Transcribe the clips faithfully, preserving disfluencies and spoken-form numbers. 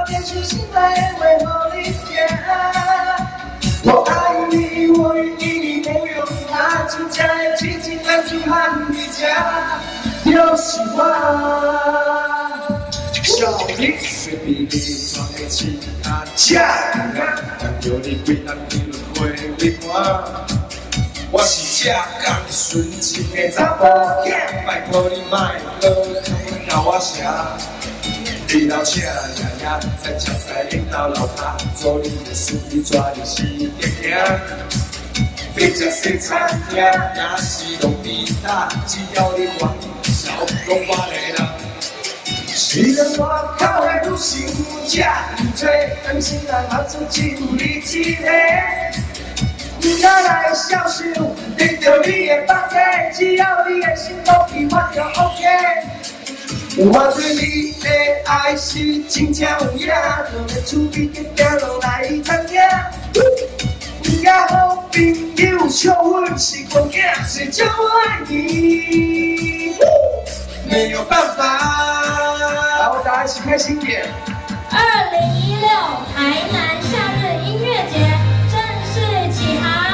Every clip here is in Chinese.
变出心来的话，予你听。我爱你，我愿意你不用怕，真正的痴情男子汉你吃，就是我。少年随便你穿的刺啊，赤啊，但叫你规人天花为我。我是这讲纯情的查甫囝，拜托你莫搁靠我写。你老车爷爷在车在领导老爸，做你的司机抓你是点行。别吃西餐厅，也是弄地摊，只要你愿意，少讲我的人。虽然外口的女性这样多，但心内嘛总只有你一个。你哪来消受？得到你的巴结，只要你的心都比我就 OK。我对你的爱是真正有影，就要厝边一条路来参听。不要好朋友笑阮是公囝，谁叫我爱你？没有办法。好，大家一起开心点。 二零一六台南夏日音乐节正式起航。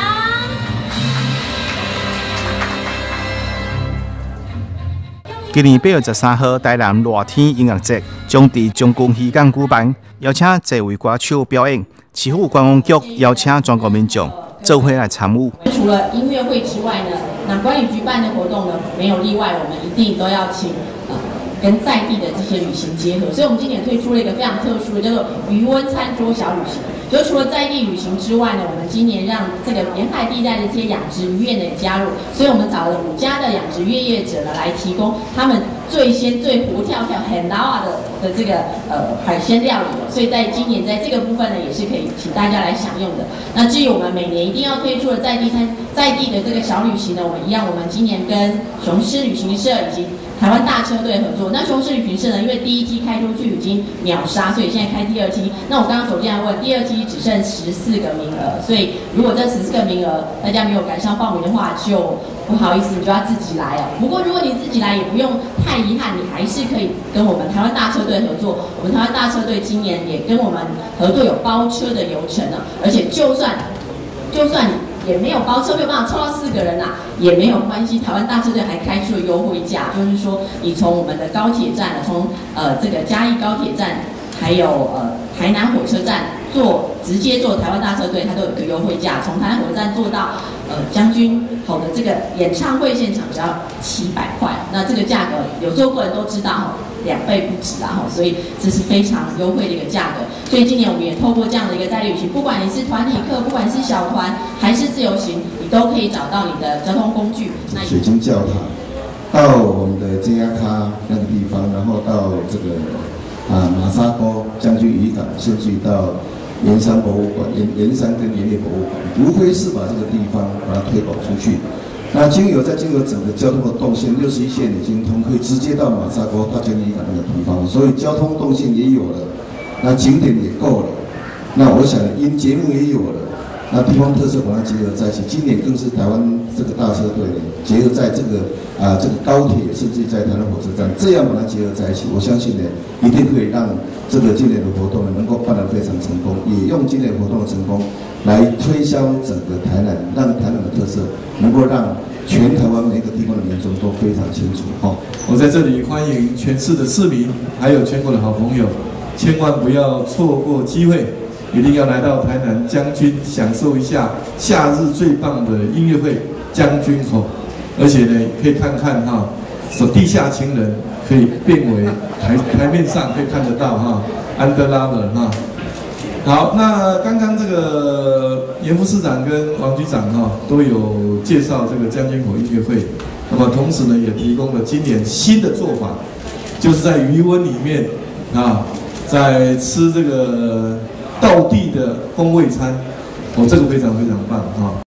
今年八月十三号，台南热天音乐节将伫中共渔港举办，邀请多位歌手表演。市府观光局邀请全国民众做伙来参与。 除了音乐会之外呢，那关于举办的活动呢，没有例外，我们一定都要请呃跟在地的这些旅行结合。所以我们今年推出了一个非常特殊的，叫做渔温餐桌小旅行。就除了在地旅行之外呢，我们今年让这个沿海地带的这些养殖渔业呢也加入，所以我们找了五家的养殖渔业者呢来提供他们最鲜、最活跳跳、很老的的这个呃海鲜料理。所以在今年在这个部分呢，也是可以请大家来享用的。那至于我们每年一定要推出的在地餐在地的这个小旅行呢，我们一样，我们今年跟雄狮旅行社以及台湾大车队合作。那雄狮旅行社呢，因为第一梯开出去已经秒杀，所以现在开第二梯。那我刚刚走进来问，第二梯只剩十四个名额，所以如果这十四个名额大家没有赶上报名的话，就不好意思，你就要自己来哦。不过如果你自己来也不用太遗憾，你还是可以跟我们台湾大车队合作。我们台湾大车队今年也跟我们合作有包车的流程呢，而且就算就算你也没有包车，没有办法凑到四个人啊，也没有关系。台湾大车队还开出了优惠价，就是说你从我们的高铁站，从呃这个嘉义高铁站，还有呃台南火车站坐直接坐台湾大车队，它都有一个优惠价。从台南火车站坐到呃将军口的这个演唱会现场只要七百块，那这个价格有坐过的人都知道哈，两倍不止啦哈，所以这是非常优惠的一个价格。所以今年我们也透过这样的一个代理旅行，不管你是团体客，不管是小团还是自由行，你都可以找到你的交通工具。那水晶教堂到我们的尖牙咖那个地方，然后到这个啊马沙沟将军渔港，甚至于到盐山博物馆、盐盐山跟盐业博物馆，无非是把这个地方把它推广出去。那经由在经由整个交通的动线，六十一线已经通，可以直接到马沙沟到将军渔港那个地方，所以交通动线也有了，那景点也够了，那我想音节目也有了，那地方特色把它结合在一起。今年更是台湾这个大车队结合在这个啊、呃、这个高铁，甚至在台南火车站，这样把它结合在一起，我相信呢，一定可以让这个今年的活动呢能够办得非常成功，也用今年活动的成功来推销整个台南，让台南的特色能够让全台湾每个地方的民众都非常清楚。哈、哦， 我在这里欢迎全市的市民，还有全国的好朋友，千万不要错过机会，一定要来到台南将军，享受一下夏日最棒的音乐会将军口，而且呢，可以看看哈，说地下情人可以变为台台面上可以看得到哈，安德拉的哈。好，那刚刚这个严副市长跟王局长哈都有介绍这个将军口音乐会，那么同时呢也提供了今年新的做法，就是在渔温里面啊，在吃这个道地的风味餐，哦，这个非常非常棒哈。